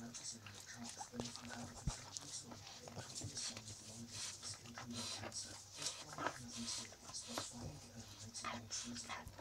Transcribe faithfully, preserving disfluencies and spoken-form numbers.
purchasing an account of twenty-four hour treatments or including a sign of lung disease, including cancer. This product has been seen by Spotify, um, makes it more treatable.